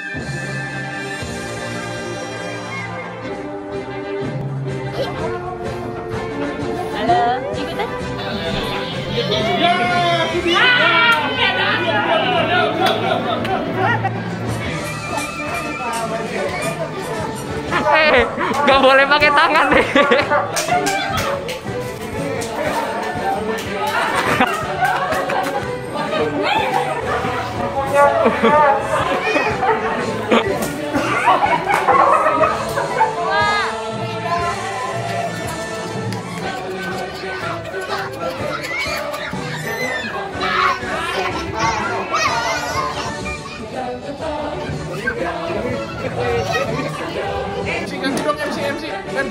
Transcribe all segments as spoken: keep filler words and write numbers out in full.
Halo, ikutan. Eh, gak boleh pakai tangan nih. Ganti dong M C M C kan.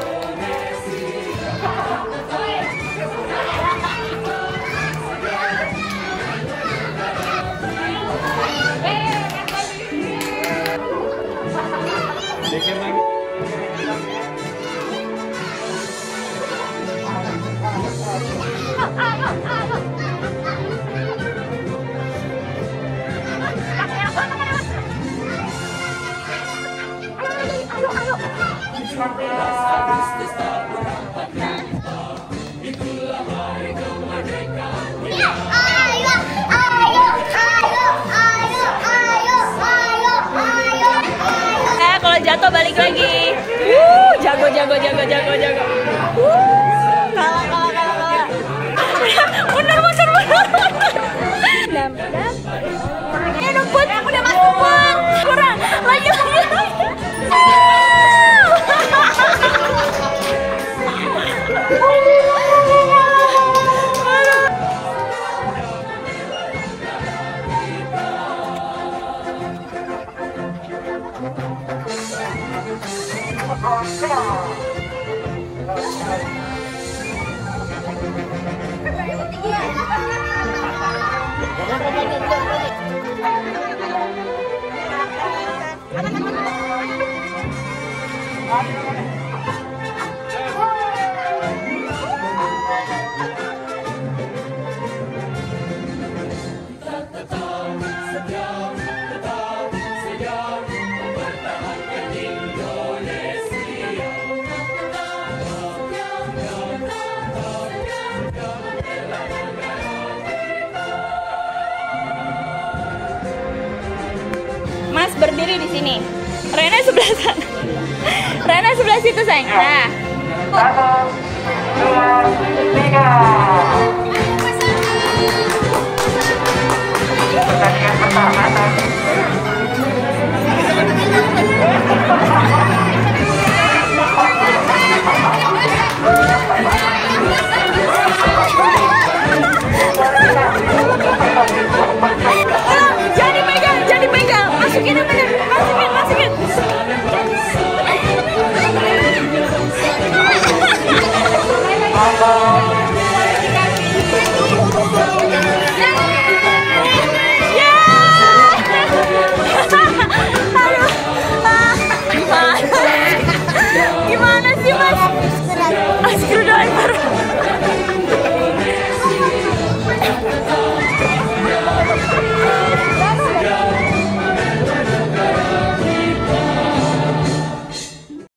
Eh, kalau jatuh balik lagi. Uh, jago, jago, jago, jago, jago. Uh, kalah, kalah, kalah, kalah. Bener, bener, bener, bener. Dam, dam. Eh, ngebut, udah masuk pun. Kurang, lagi, lagi, lagi. Mas berdiri di sini. Rena sebelah sana. Rena sebelah situ, sayang. Nah. Satu, dua, tiga. Pertandingan pertama tadi.